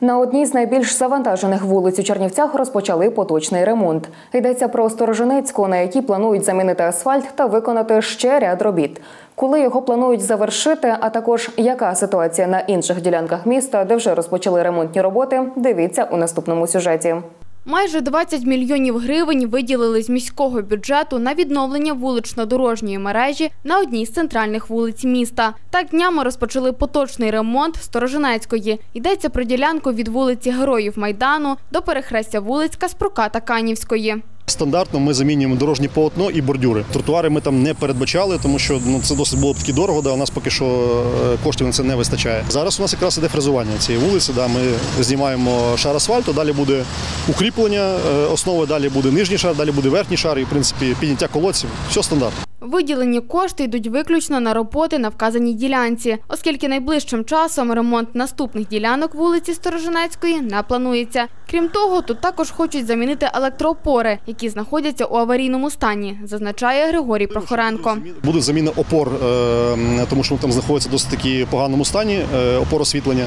На одній з найбільш завантажених вулиць у Чернівцях розпочали поточний ремонт. Йдеться про Сторожинецьку, на якій планують замінити асфальт та виконати ще ряд робіт. Коли його планують завершити, а також яка ситуація на інших ділянках міста, де вже розпочали ремонтні роботи, дивіться у наступному сюжеті. Майже 20 мільйонів гривень виділили з міського бюджету на відновлення вулично-дорожньої мережі на одній з центральних вулиць міста. Так днями розпочали поточний ремонт Сторожинецької. Йдеться про ділянку від вулиці Героїв Майдану до перехрестя вулиць Каспрука та Канівської. Стандартно ми замінюємо дорожнє полотно і бордюри. Тротуари ми там не передбачали, тому що це досить було б таки дорого, а у нас поки що коштів на це не вистачає. Зараз у нас якраз іде фрезування цієї вулиці. Ми знімаємо шар асфальту, далі буде укріплення основи, далі буде нижній шар, далі буде верхній шар і, в принципі, підняття колодців. Все стандартно. Виділені кошти йдуть виключно на роботи на вказаній ділянці, оскільки найближчим часом ремонт наступних ділянок вулиці Сторожинецької не планується. Крім того, тут також хочуть замінити електроопори, які знаходяться у аварійному стані, зазначає Григорій Прохоренко. Буде заміна опор, тому що там знаходиться в досить таки поганому стані, опор освітлення.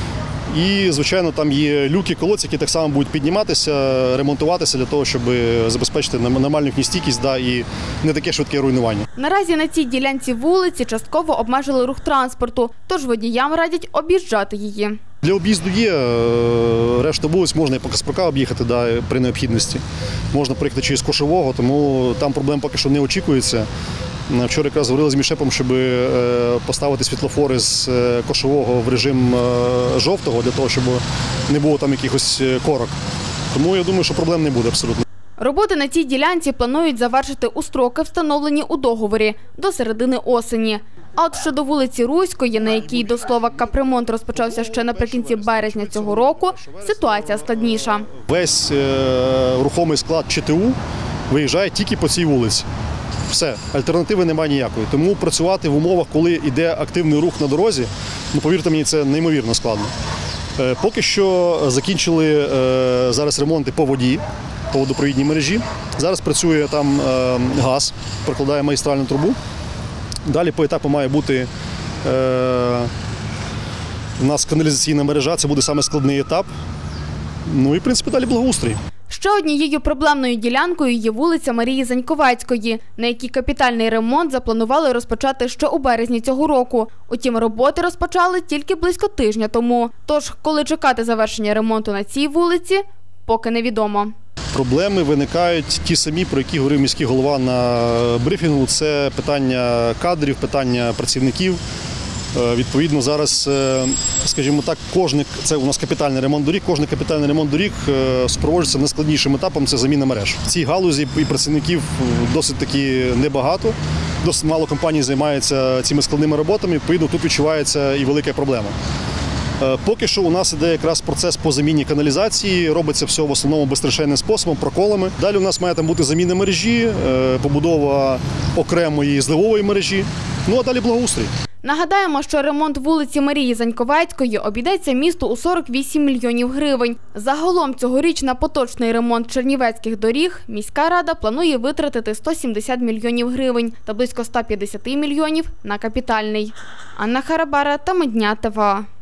І, звичайно, там є люки, колодці, які так само будуть підніматися, ремонтуватися для того, щоб забезпечити нормальну їхню стійкість і не таке швидке руйнування. Наразі на цій ділянці вулиці частково обмежили рух транспорту, тож водіям радять об'їжджати її. Для об'їзду є, решта вулиць можна і по Каспрука об'їхати при необхідності. Можна проїхати через Кошового, тому там проблем поки що не очікується. Вчора якраз говорили з Мішепом, щоб поставити світлофори з Кошового в режим жовтого, для того, щоб не було там якихось корок. Тому я думаю, що проблем не буде абсолютно. Роботи на цій ділянці планують завершити у строки, встановлені у договорі, до середини осені. А от щодо вулиці Руської, на якій, до слова, капремонт розпочався ще наприкінці березня цього року, ситуація складніша. Весь рухомий склад ЧТУ виїжджає тільки по цій вулиці. Все, альтернативи немає ніякої. Тому працювати в умовах, коли йде активний рух на дорозі, повірте мені, це неймовірно складно. Поки що закінчили зараз ремонти по воді, по водопровідній мережі. Зараз працює там газ, прокладає магістральну трубу. Далі по етапу має бути у нас каналізаційна мережа, це буде саме складний етап. Ну і, в принципі, далі благоустрій. Ще однією проблемною ділянкою є вулиця Марії Заньковецької, на якій капітальний ремонт запланували розпочати ще у березні цього року. Утім, роботи розпочали тільки близько тижня тому. Тож, коли чекати завершення ремонту на цій вулиці, поки невідомо. Проблеми виникають ті самі, про які говорив міський голова на брифінгу. Це питання кадрів, питання працівників. Відповідно, зараз, скажімо так, це у нас капітальний ремонт доріг, кожен капітальний ремонт доріг супроводжується найскладнішим етапом – це заміна мереж. В цій галузі і працівників досить таки небагато, досить мало компаній займаються цими складними роботами, відповідно, тут відчувається і велика проблема. Поки що у нас іде якраз процес по заміні каналізації, робиться все в основному безтрешейним способом, проколами. Далі у нас має там бути заміна мережі, побудова окремої зливової мережі, а далі благоустрій. Нагадаємо, що ремонт вулиці Марії Заньковецької обійдеться місту у 48 мільйонів гривень. Загалом цьогоріч на поточний ремонт чернівецьких доріг міська рада планує витратити 170 мільйонів гривень та близько 150 мільйонів на капітальний. Анна Харабара та Медня ТВА.